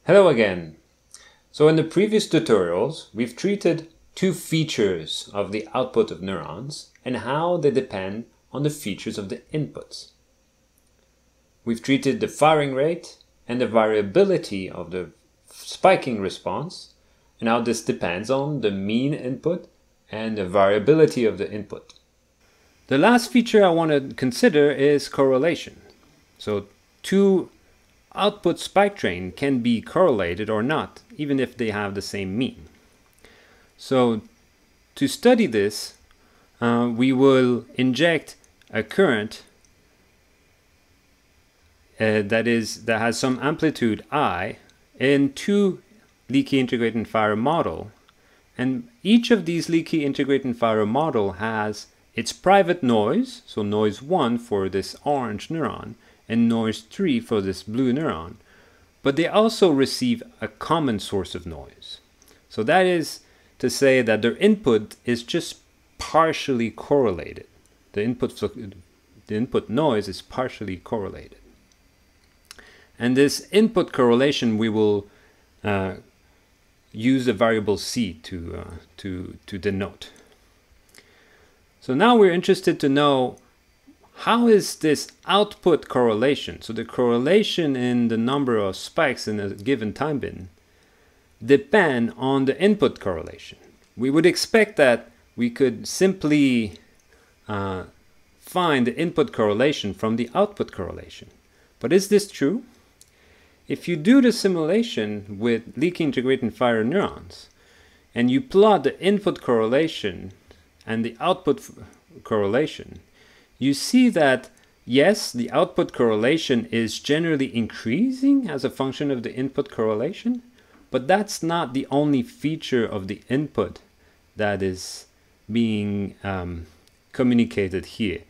Hello again. So in the previous tutorials, we've treated two features of the output of neurons and how they depend on the features of the inputs. We've treated the firing rate and the variability of the spiking response and how this depends on the mean input and the variability of the input. The last feature I want to consider is correlation. So two output spike train can be correlated or not, even if they have the same mean. So to study this, we will inject a current that has some amplitude I in two leaky integrating fire model, and each of these leaky integrating fire model has its private noise, so noise 1 for this orange neuron and noise 3 for this blue neuron, but they also receive a common source of noise. So that is to say that their input is just partially correlated. The input noise is partially correlated. And this input correlation we will use the variable c to denote. So now we're interested to know, how is this output correlation, so the correlation in the number of spikes in a given time bin, depend on the input correlation? We would expect that we could simply find the input correlation from the output correlation. But is this true? If you do the simulation with leaky integrating fire neurons and you plot the input correlation and the output correlation, you see that yes, the output correlation is generally increasing as a function of the input correlation, but that's not the only feature of the input that is being communicated here.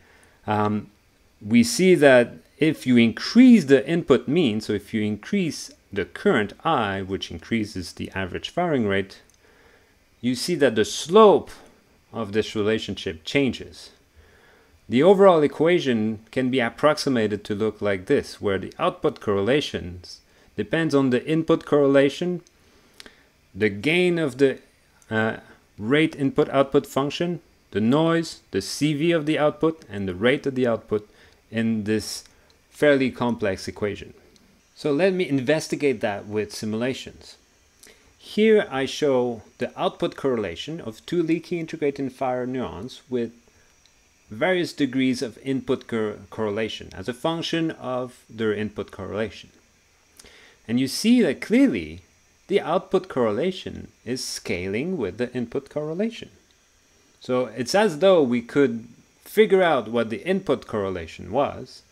We see that if you increase the input mean, so if you increase the current I, which increases the average firing rate, you see that the slope of this relationship changes. The overall equation can be approximated to look like this, where the output correlations depends on the input correlation, the gain of the rate input-output function, the noise, the CV of the output, and the rate of the output in this fairly complex equation. So let me investigate that with simulations. Here I show the output correlation of two leaky integrating fire neurons with various degrees of input correlation as a function of their input correlation. And you see that clearly the output correlation is scaling with the input correlation. So it's as though we could figure out what the input correlation was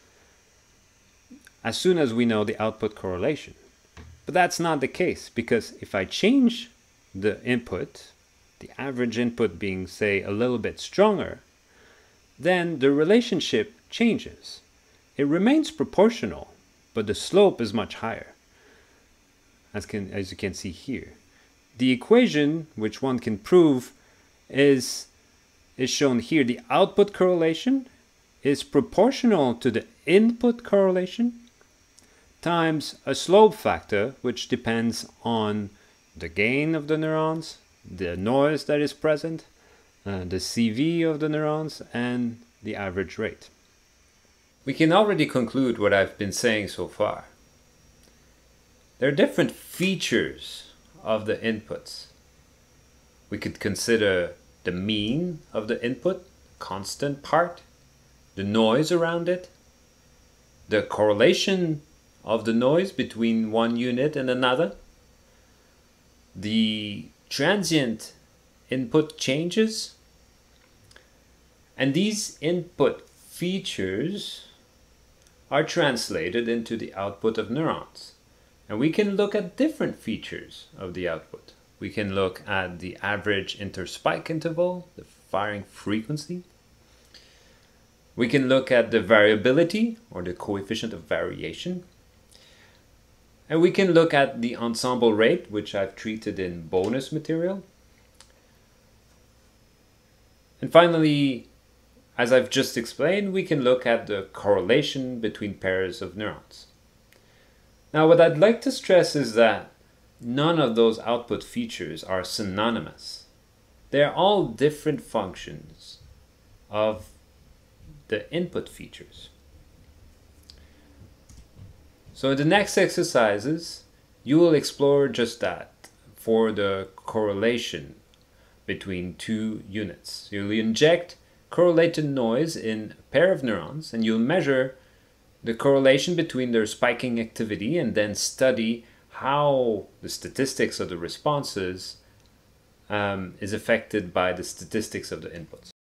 as soon as we know the output correlation. But that's not the case, because if I change the input, the average input being, say, a little bit stronger, then the relationship changes. It remains proportional, but the slope is much higher, as you can see here. The equation, which one can prove, is shown here. The output correlation is proportional to the input correlation times a slope factor, which depends on the gain of the neurons, the noise that is present, the CV of the neurons, and the average rate. We can already conclude what I've been saying so far. There are different features of the inputs. We could consider the mean of the input, constant part, the noise around it, the correlation of the noise between one unit and another, the transient input changes, and these input features are translated into the output of neurons. And we can look at different features of the output. We can look at the average interspike interval, the firing frequency. We can look at the variability, or the coefficient of variation. And we can look at the ensemble rate, which I've treated in bonus material. And finally, as I've just explained, we can look at the correlation between pairs of neurons. Now, what I'd like to stress is that none of those output features are synonymous. They're all different functions of the input features. So in the next exercises, you will explore just that for the correlation between two units. You'll inject correlated noise in a pair of neurons, and you'll measure the correlation between their spiking activity and then study how the statistics of the responses is affected by the statistics of the inputs.